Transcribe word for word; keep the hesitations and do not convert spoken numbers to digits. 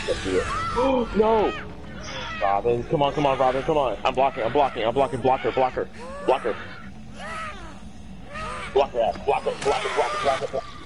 No! Robin, come on, come on, Robin, come on. I'm blocking, I'm blocking, I'm blocking, block her, block her, block her. Block her ass, block her, block her, block her, block her, block her.